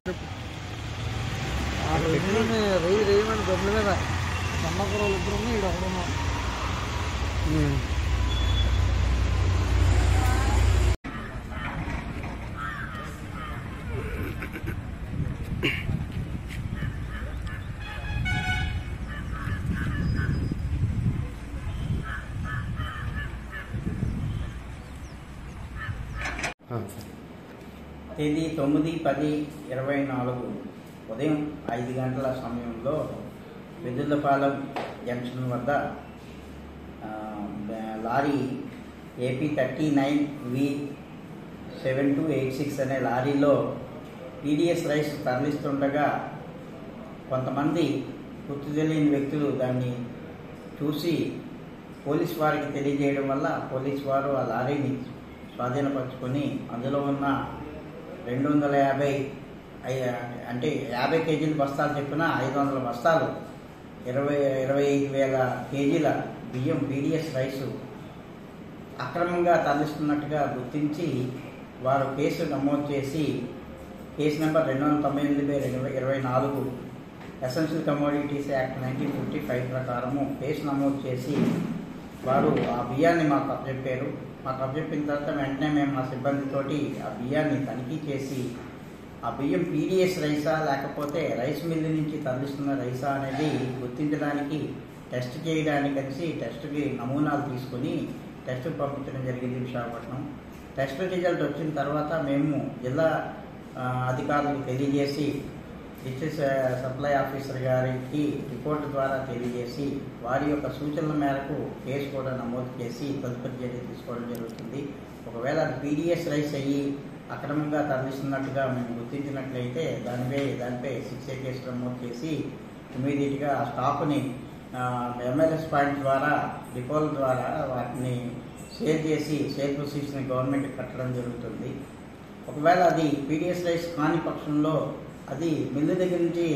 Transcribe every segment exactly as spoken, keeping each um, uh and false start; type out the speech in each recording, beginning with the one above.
వెయ్యి రేయమని గొప్పల మీద సన్నకూరలు ఇద్దరు ఉన్నాయి ఇక్కడ ఒకడున్నా తేదీ తొమ్మిది పది ఇరవై నాలుగు ఉదయం ఐదు గంటల సమయంలో వెదులపాలెం జంక్షన్ వద్ద lorry AP thirty nine V seven two eight six అనే లారీలో పీడిఎస్ రైస్ తరలిస్తుండగా కొంతమంది గుర్తు తెలియని వ్యక్తులు దాన్ని చూసి పోలీస్ వారికి తెలియజేయడం వల్ల పోలీస్ వారు ఆ లారీని స్వాధీనపరుచుకొని అందులో ఉన్న రెండు వందల యాభై అంటే యాభై కేజీల బస్తాలు చెప్పిన ఐదు వందల బస్తాలు ఇరవై ఇరవై ఐదు వేల కేజీల బియ్యం పీడిఎస్ రైసు అక్రమంగా తరలిస్తున్నట్టుగా గుర్తించి వారు కేసు నమోదు చేసి కేసు నెంబర్ రెండు వందల తొంభై ఎనిమిది బై రెండు ఇరవై నాలుగు essential commodities act nineteen fifty five ప్రకారము కేసు నమోదు చేసి వారు ఆ బియ్యాన్ని మాకు అప్పచెప్పారు. మాకు అప్పచెప్పిన తర్వాత వెంటనే మేము మా సిబ్బందితోటి ఆ బియ్యాన్ని తనిఖీ చేసి ఆ బియ్యం పీడిఎస్ రైసా లేకపోతే రైస్ మిల్లు నుంచి తరలిస్తున్న రైసా అనేది గుర్తించడానికి టెస్ట్ చేయడానికి కలిసి టెస్ట్కి నమూనాలు తీసుకుని టెస్ట్కి పంపించడం జరిగింది విశాఖపట్నం. టెస్ట్ రిజల్ట్ వచ్చిన తర్వాత మేము జిల్లా అధికారులకు తెలియజేసి డిస్ట్రిక్ట్ సప్లై ఆఫీసర్ గారికి రిపోర్ట్ ద్వారా తెలియజేసి వారి యొక్క సూచనల మేరకు కేసు కూడా నమోదు చేసి తదుపరి చర్య తీసుకోవడం జరుగుతుంది. ఒకవేళ అది పీడిఎస్ రైస్ అయ్యి అక్రమంగా తరలిస్తున్నట్టుగా మేము గుర్తించినట్లయితే దానిపై దానిపై శిక్ష కేసు నమోదు చేసి ఇమీడియట్గా ఆ స్టాక్ని ఎంఎల్ఎస్ పాయింట్ ద్వారా డిపోల ద్వారా వాటిని సేల్ చేసి సేల్ ప్రొసీడ్స్ని గవర్నమెంట్కి కట్టడం జరుగుతుంది. ఒకవేళ అది పీడిఎస్ రైస్ కాని పక్షంలో అది మిల్లు దగ్గర నుంచి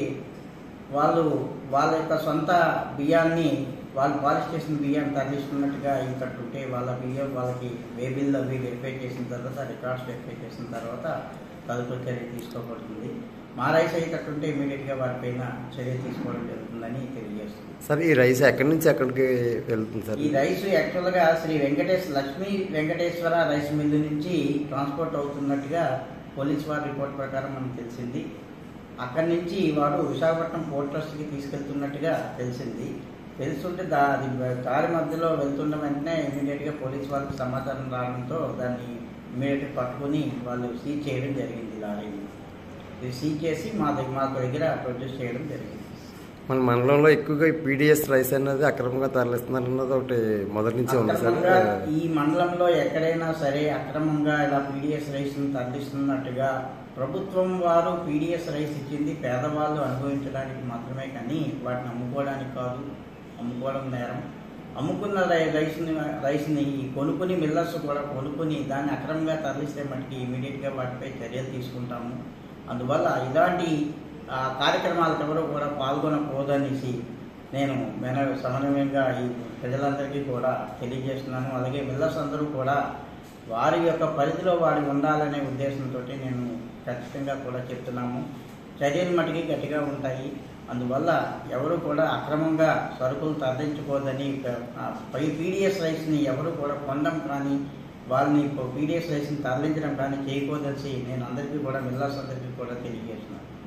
వాళ్ళు వాళ్ళ యొక్క సొంత బియ్యాన్ని వాళ్ళు పాలిష్ చేసిన బియ్యాన్ని తరలిస్తున్నట్టుగా ఇంకట్టుంటే వాళ్ళ బియ్యం వాళ్ళకి వే బిల్ అవి వెరిఫై చేసిన తర్వాత రికార్డ్స్ వెరిఫై చేసిన తర్వాత తదుపరి చర్య తీసుకోబడుతుంది. మా రైస్ అయ్యేటట్టుంటే ఇమీడియట్గా వారిపైన చర్య తీసుకోవడం జరుగుతుందని తెలియజేస్తుంది. సార్ ఈ రైస్ ఎక్కడి నుంచి ఎక్కడికి వెళ్తుంది సార్? ఈ రైస్ యాక్చువల్గా శ్రీ వెంకటేశ్ లక్ష్మీ వెంకటేశ్వర రైస్ మిల్లు నుంచి ట్రాన్స్పోర్ట్ అవుతున్నట్టుగా పోలీస్ వారి రిపోర్ట్ ప్రకారం మనకు తెలిసింది. అక్కడి నుంచి వారు విశాఖపట్నం పోర్ట్ ట్రస్ట్కి తీసుకెళ్తున్నట్టుగా తెలిసింది. తెలుస్తుంటే దా అది దారి మధ్యలో వెళ్తున్న వెంటనే ఇమీడియట్గా పోలీస్ వాళ్ళకి సమాచారం రావడంతో దాన్ని ఇమీడియట్గా పట్టుకుని వాళ్ళు సీజ్ చేయడం జరిగింది. లారీని ఇది సీజ్ చేసి మా దగ్గర మా దగ్గర ప్రొడ్యూస్ చేయడం జరిగింది. మన మండలంలో ఎక్కువగా పీడిఎస్ రైస్ అనేది అక్రమంగా తరలిస్తున్నారన్నది ఒకటి మొదటి నుంచి ఉంది సార్. ఈ మండలంలో ఎక్కడైనా సరే అక్రమంగా ఇలా పీడిఎస్ రైస్ని తరలిస్తున్నట్టుగా ప్రభుత్వం వారు పీడిఎస్ రైస్ ఇచ్చింది పేదవాళ్ళు అనుభవించడానికి మాత్రమే కానీ వాటిని అమ్ముకోవడానికి కాదు. అమ్ముకోవడం నేరం. అమ్ముకున్న రైస్ని రైస్ని కొనుక్కుని మిల్లర్స్ కూడా కొనుక్కుని దాన్ని అక్రమంగా తరలిస్తే మటుకి ఇమీడియట్గా వాటిపై చర్యలు తీసుకుంటాము. అందువల్ల ఇలాంటి కార్యక్రమాలకు ఎవరో కూడా పాల్గొనకూడదనేసి నేను మెన సమన్వయంగా ఈ ప్రజలందరికీ కూడా తెలియజేస్తున్నాను. అలాగే మిల్లర్స్ అందరూ కూడా వారి యొక్క పరిధిలో వారి ఉండాలనే ఉద్దేశంతో నేను ఖచ్చితంగా కూడా చెప్తున్నాము. చర్యలు మటుకి గట్టిగా ఉంటాయి. అందువల్ల ఎవరు కూడా అక్రమంగా సరుకులు తరలించుకోదని పై పీడిఎస్ రైస్ని ఎవరు కూడా కొనడం కానీ వాళ్ళని పీడిఎస్ రైస్ని తరలించడం కానీ చేయకూడదని నేను అందరికీ కూడా మిల్లర్స్ అందరికీ కూడా తెలియజేస్తున్నాను.